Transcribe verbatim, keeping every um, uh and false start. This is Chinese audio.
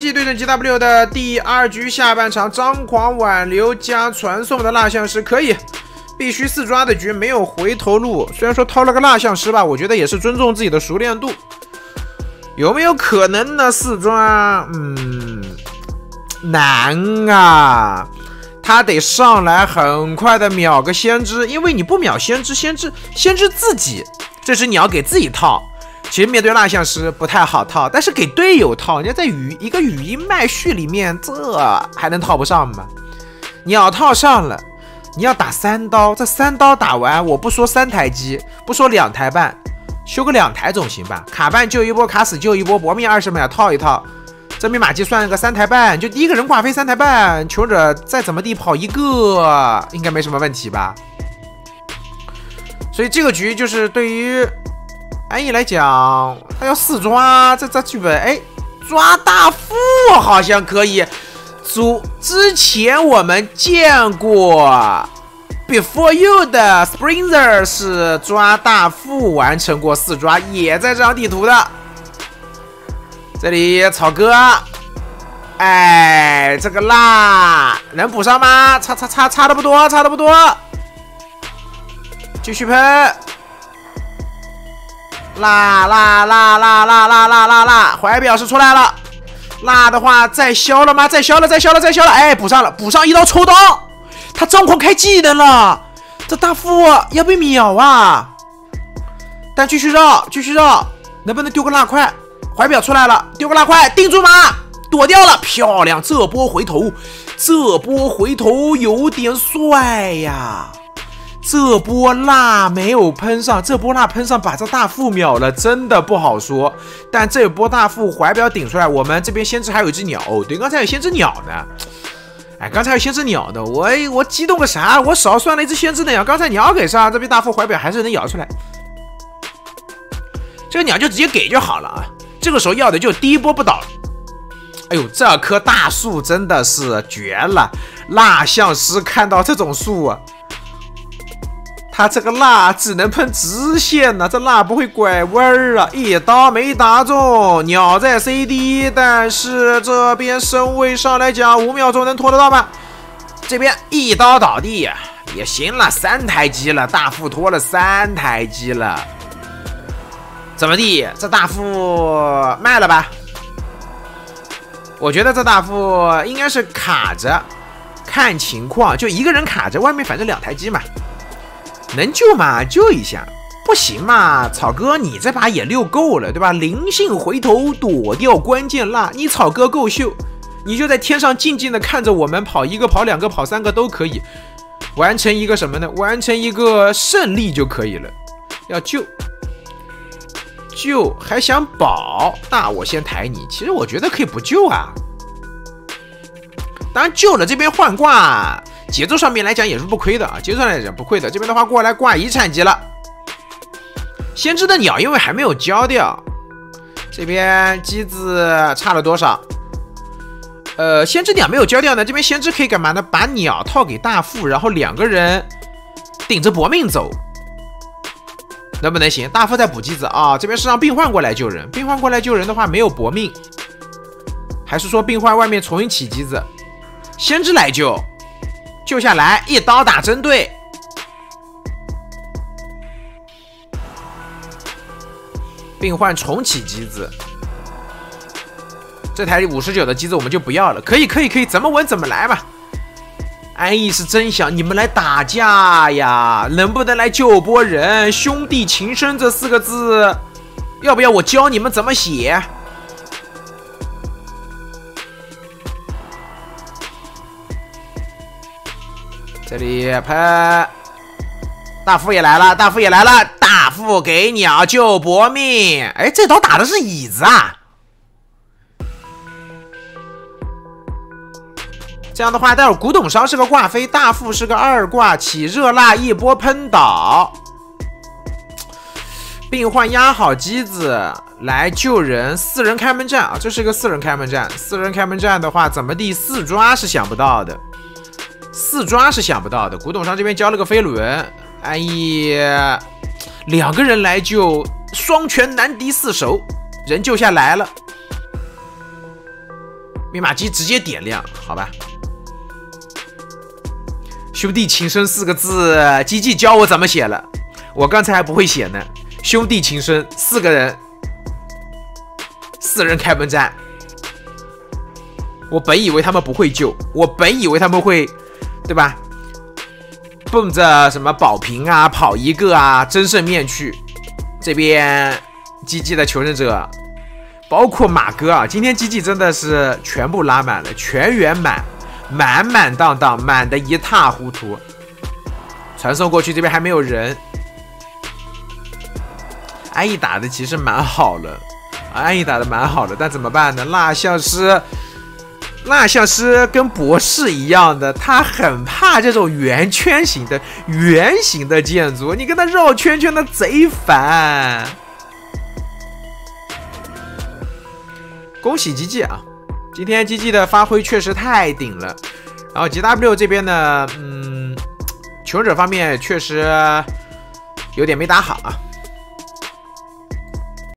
G 对阵 G W 的第二局下半场，张狂挽留加传送的蜡像师可以，必须四抓的局没有回头路。虽然说掏了个蜡像师吧，我觉得也是尊重自己的熟练度。有没有可能呢？四抓，嗯，难啊。他得上来很快的秒个先知，因为你不秒先知，先知先知自己这只鸟给自己套。其实面对蜡像师不太好套，但是给队友套，人家在语一个语音麦序里面，这还能套不上吗？鸟套上了，你要打三刀，这三刀打完，我不说三台机，不说两台半，修个两台总行吧？卡半救一波，卡死救一波，搏命二十秒套一套，这密码机算个三台半，就第一个人挂飞三台半，求者再怎么地跑一个，应该没什么问题吧？所以这个局就是对于安逸来讲，他要四抓，这这剧本，哎，抓大副好像可以。组之前我们见过 Before You 的 Springer 是抓大副完成过四抓，也在这张地图的。这里草哥，哎，这个蜡能补上吗？差差差差的不多，差的不多，继续喷。蜡蜡蜡蜡蜡蜡蜡蜡蜡，怀表示出来了。蜡的话再消了吗？再消了，再消了，再消了。哎，补上了，补上一刀抽刀。他张狂开技能了，这大副要被秒啊！但继续绕，继续绕，能不能丢个蜡块？怀表出来了，丢个蜡块，定住吗？躲掉了，漂亮！这波回头，这波回头有点帅呀。这波蜡没有喷上，这波蜡喷上把这大副秒了，真的不好说。但这波大副怀表顶出来，我们这边先知还有一只鸟。哦，对，刚才有先知鸟呢。哎，刚才有先知鸟的，我我激动个啥？我少算了一只先知的鸟，刚才鸟给上，这边大副怀表还是能摇出来。这个鸟就直接给就好了啊。这个时候要的就第一波不倒。哎呦，这棵大树真的是绝了！蜡像师看到这种树啊。他这个蜡只能喷直线呢、啊，这蜡不会拐弯儿啊！一刀没打中，鸟在 C D， 但是这边身位上来讲，五秒钟能拖得到吗？这边一刀倒地呀、啊，也行了，三台机了，大副拖了三台机了，怎么地？这大副卖了吧？我觉得这大副应该是卡着，看情况，就一个人卡着，外面反正两台机嘛。能救嘛救一下，不行嘛，草哥你这把也溜够了，对吧？灵性回头躲掉关键蜡，你草哥够秀，你就在天上静静的看着我们跑一个跑两个跑三个都可以，完成一个什么呢？完成一个胜利就可以了。要救救还想保，那我先抬你。其实我觉得可以不救啊，当然救了这边换挂。节奏上面来讲也是不亏的啊，节奏上来讲不亏的。这边的话过来挂遗产级了，先知的鸟因为还没有交掉，这边机子差了多少？呃，先知鸟没有交掉呢，这边先知可以干嘛呢？把鸟套给大副，然后两个人顶着搏命走，能不能行？大副在补机子啊，这边是让病患过来救人，病患过来救人的话没有搏命，还是说病患外面重新起机子，先知来救。救下来，一刀打针对，病患重启机子，这台五十九的机子我们就不要了，可以可以可以，怎么稳怎么来吧。安逸是真想你们来打架呀，能不能来救波人？兄弟情深这四个字，要不要我教你们怎么写？这里喷，大副也来了，大副也来了，大副给鸟救搏命。哎，这刀打的是椅子啊！这样的话，待会儿古董商是个挂飞，大副是个二挂，起热蜡一波喷倒，病患压好机子来救人，四人开门战啊！这是个四人开门战，四人开门战的话，怎么地四抓是想不到的。四抓是想不到的，古董商这边交了个飞轮，安逸两个人来救，双拳难敌四手，人救下来了。 密码机直接点亮，好吧。兄弟情深四个字，基基教我怎么写了，我刚才还不会写呢。兄弟情深，四个人，四人开门战。我本以为他们不会救，我本以为他们会，对吧？奔着什么保平啊、跑一个啊、争胜面去。这边基基的求生者，包括马哥啊，今天基基真的是全部拉满了，全员满。满满当当，满的一塌糊涂。传送过去，这边还没有人。安逸打的其实蛮好了，安逸打的蛮好的，但怎么办呢？蜡像师，蜡像师跟博士一样的，他很怕这种圆圈型的、圆形的建筑，你跟他绕圈圈的贼烦。恭喜基基啊！今天 G G 的发挥确实太顶了，然后 G W 这边呢，嗯，求生者方面确实有点没打好啊。